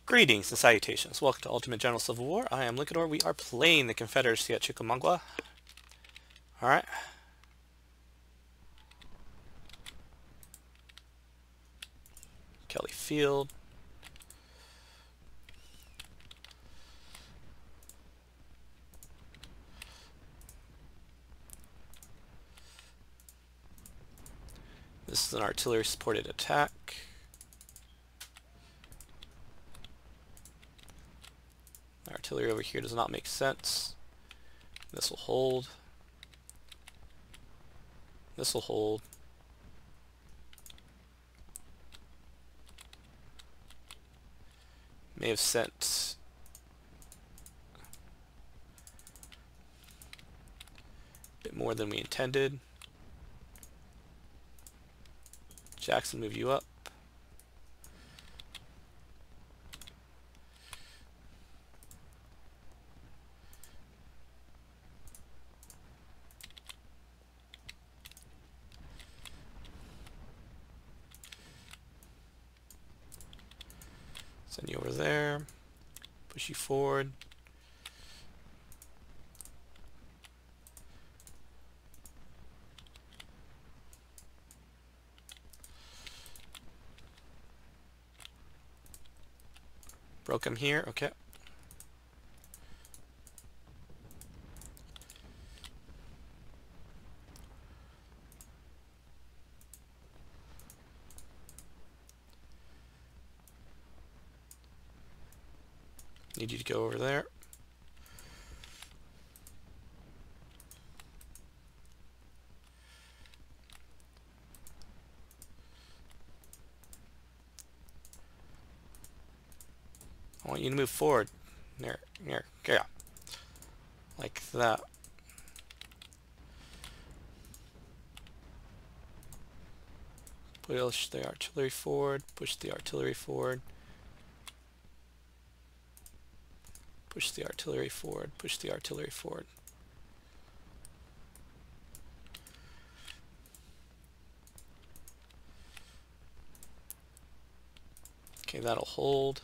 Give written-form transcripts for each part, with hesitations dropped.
Greetings and salutations. Welcome to Ultimate General Civil War. I am Liquidor. We are playing the Confederacy at Chickamauga. Alright. Kelly Field. This is an artillery supported attack. Artillery over here does not make sense. This will hold. This will hold. May have sent a bit more than we intended. Jackson, move you up. Send you over there. Push you forward. Broke him here, okay. Need you to go over there. I want you to move forward. There, yeah. Like that. Push the artillery forward. Push the artillery forward. Push the artillery forward. Push the artillery forward. Okay, that'll hold.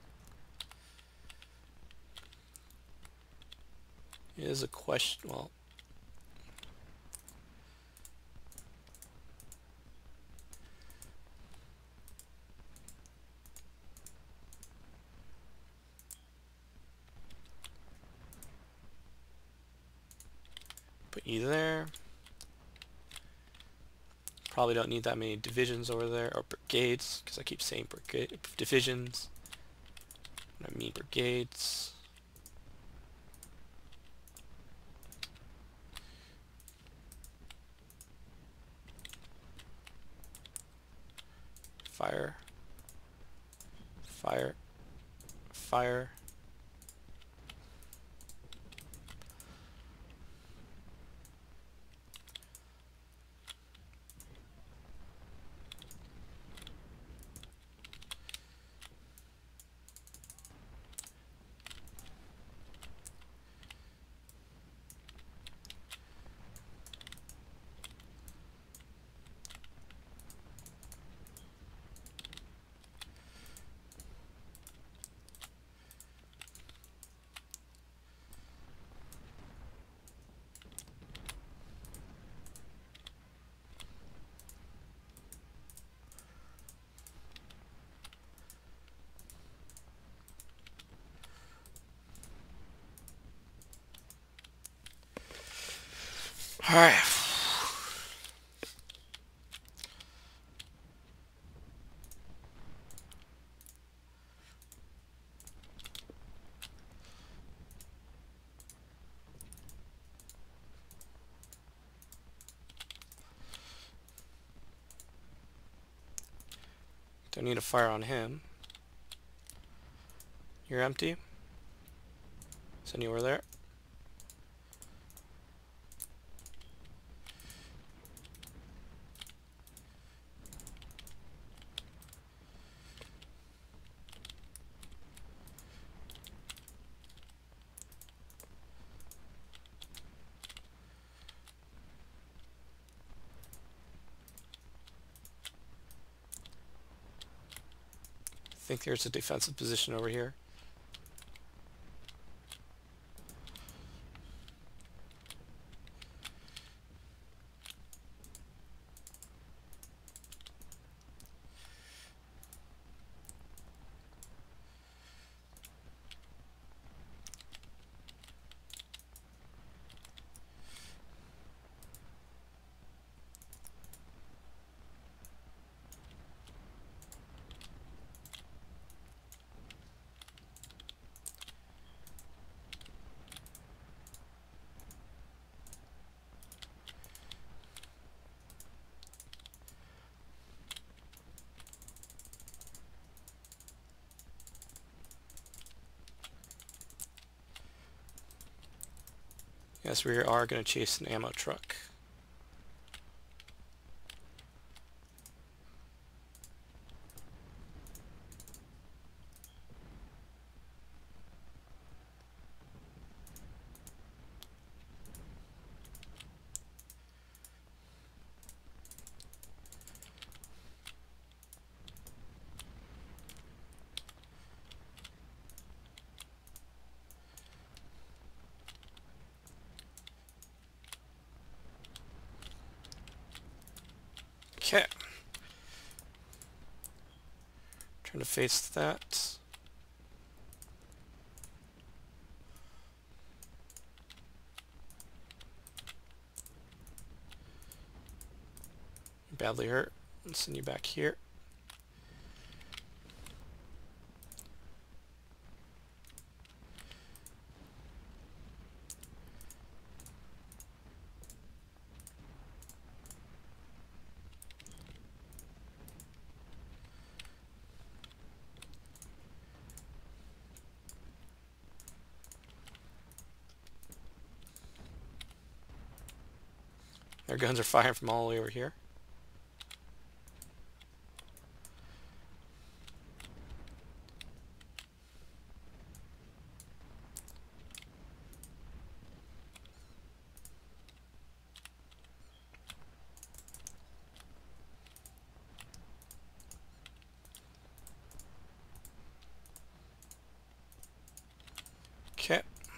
It is a question, well, put you there. Probably don't need that many divisions over there, or brigades, because I keep saying brigade divisions. I mean brigades. Fire. Fire. Fire. All right. Don't need to fire on him. You're empty. Send you over there. I think there's a defensive position over here. Yes, we are going to chase an ammo truck. Okay. Trying to face that. Badly hurt. Let's send you back here. Their guns are firing from all the way over here. Okay.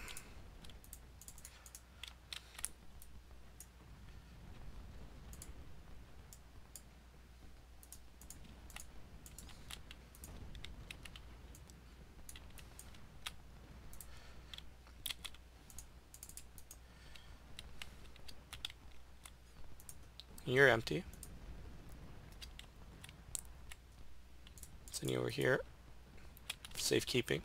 You're empty. Send you over here for safekeeping.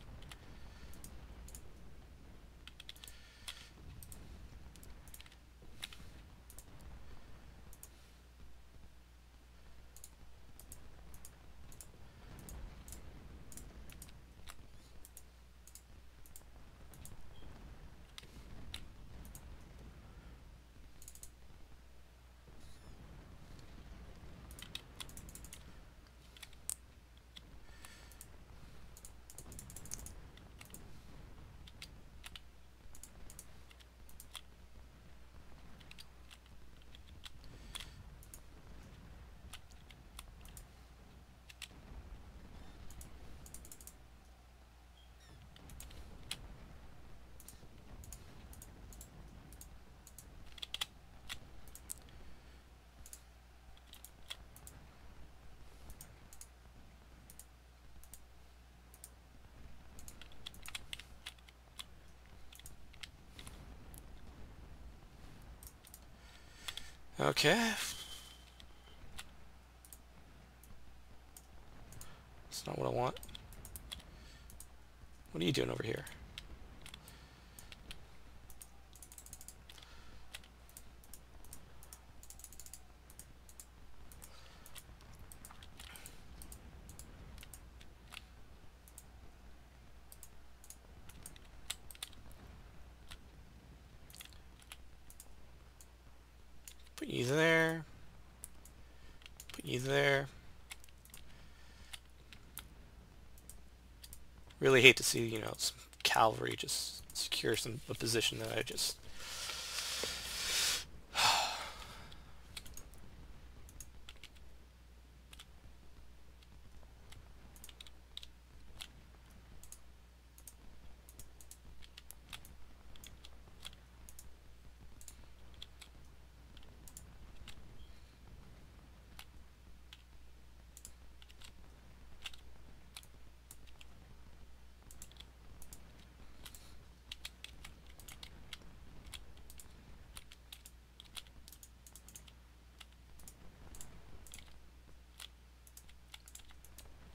Okay. That's not what I want. What are you doing over here? Put you there. Put you there. Really hate to see, you know, some cavalry just secure a position that I just...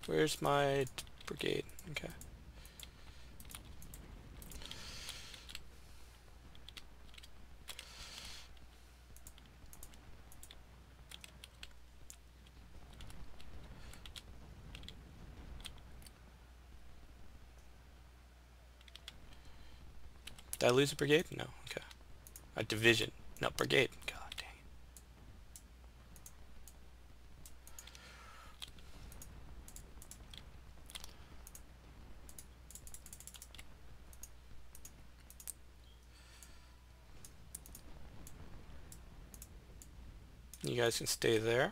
Where's my brigade? Okay. Did I lose a brigade? No. Okay. A division. No, brigade. God dang it. You guys can stay there.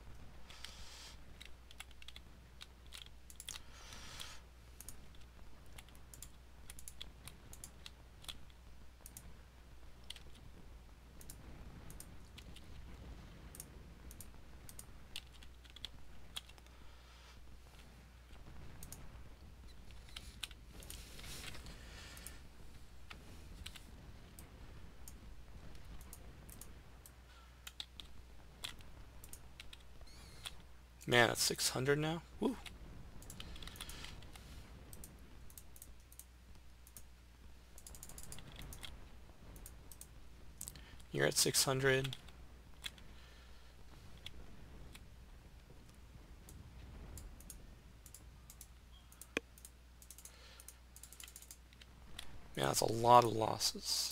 Man, that's 600 now? Woo! You're at 600. Man, that's a lot of losses.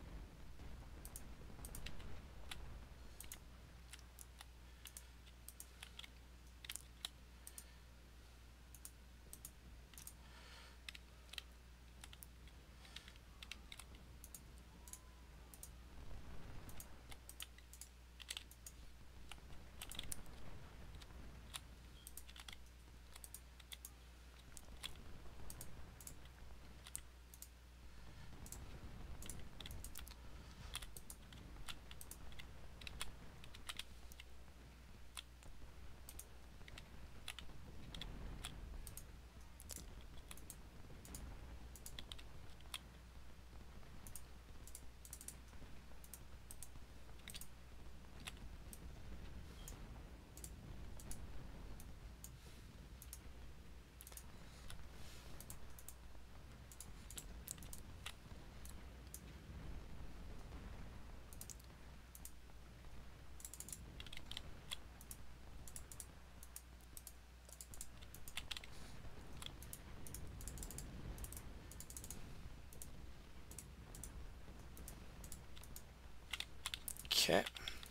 Okay.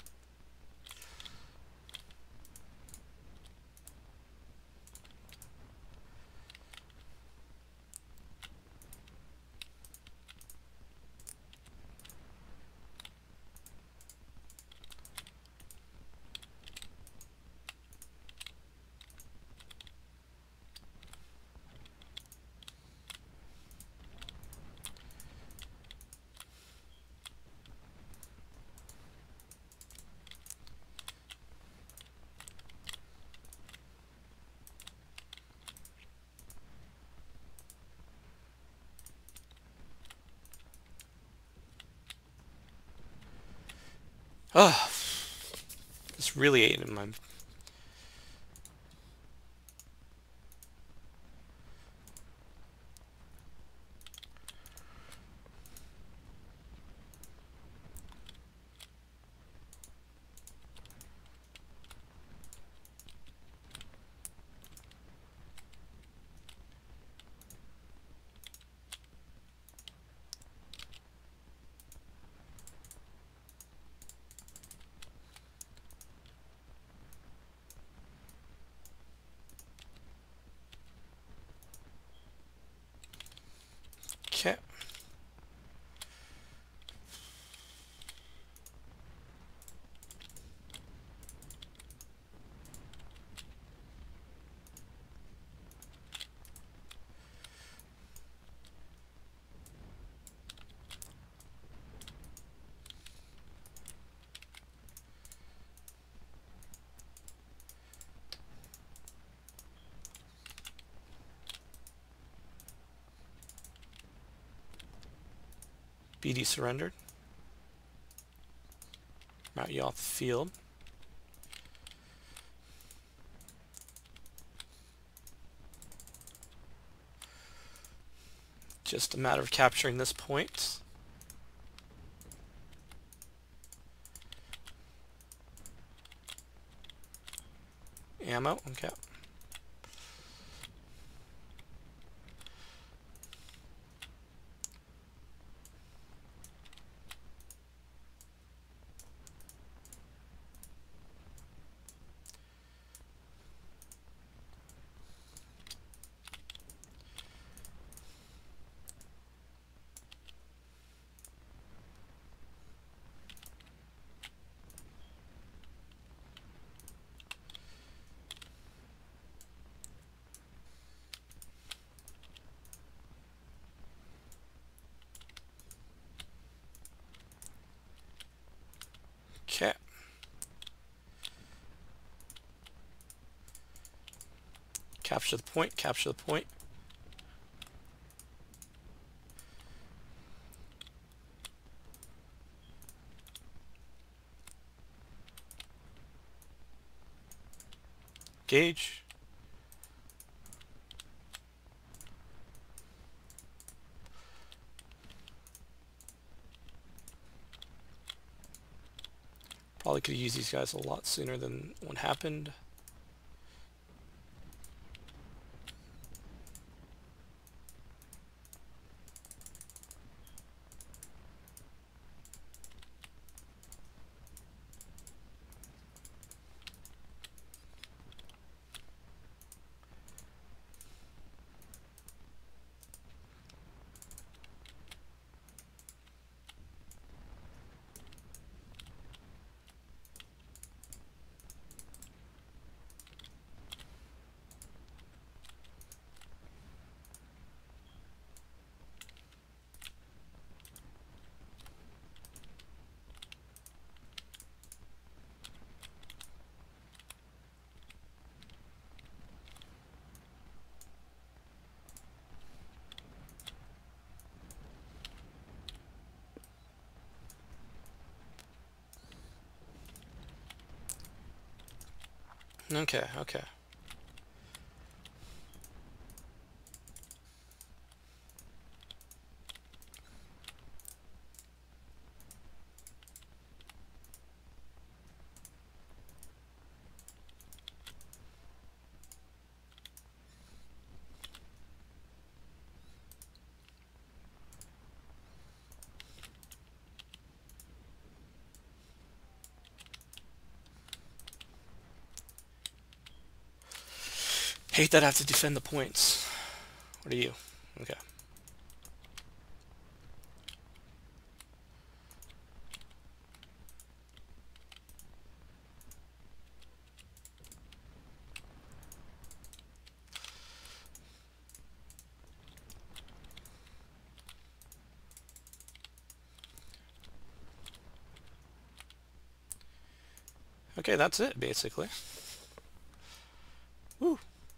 Oh, this really ate in my... Okay. BD surrendered. Route you off the field. Just a matter of capturing this point. Ammo, okay. Okay. Capture the point, capture the point. Gauge. Probably could use these guys a lot sooner than what happened. Okay, okay. Hate that I have to defend the points. What are you? Okay. Okay, that's it, basically. Woo.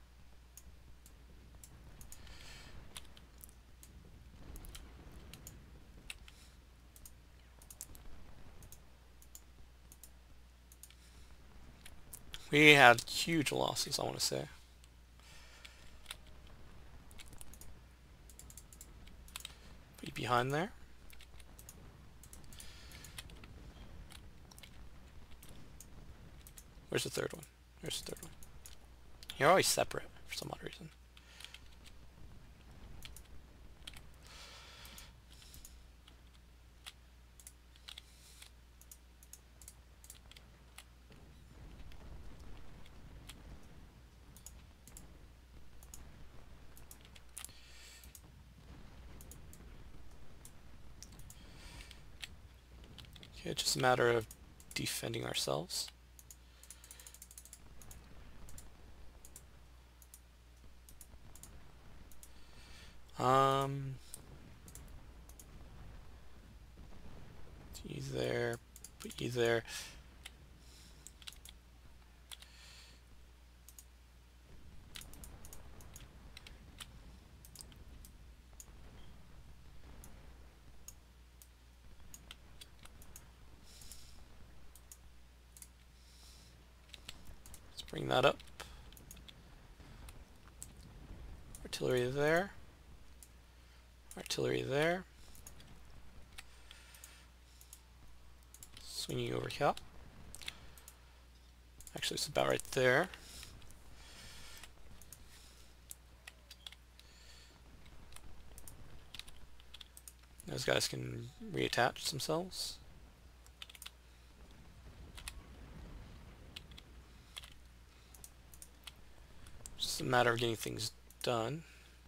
We had huge losses, I want to say. Put you behind there. Where's the third one? Where's the third one? You're always separate for some odd reason. Okay, it's just a matter of defending ourselves. You there, put you there. Let's bring that up. Artillery there. Artillery there. Swinging over here. Actually, it's about right there. Those guys can reattach themselves. Just a matter of getting things done.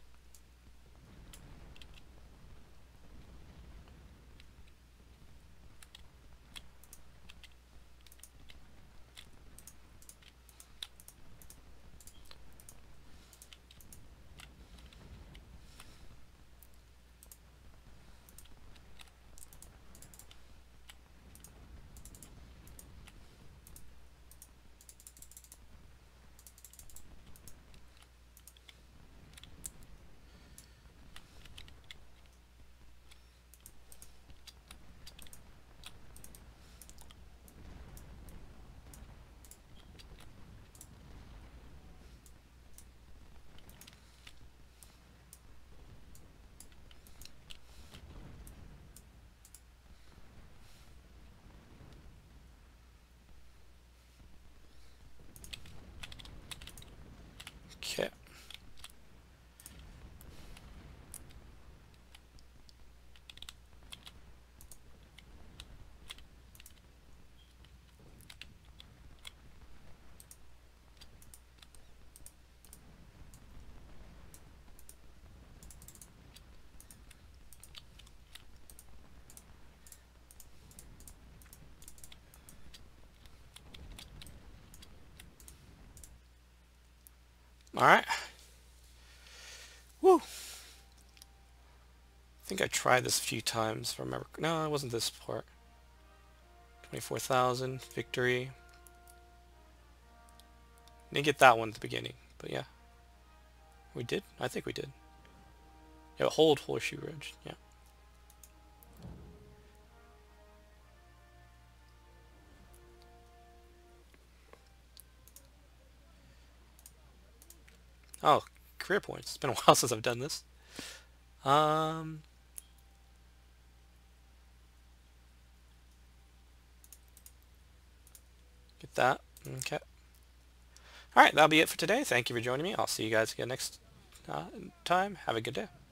Okay. Alright. Woo! I think I tried this a few times, if I remember. No, it wasn't this part. 24,000, victory. Didn't get that one at the beginning, but yeah. We did? I think we did. Yeah, hold Horseshoe Ridge, yeah. Oh, career points. It's been a while since I've done this. Get that. Okay. Alright, that'll be it for today. Thank you for joining me. I'll see you guys again next time. Have a good day.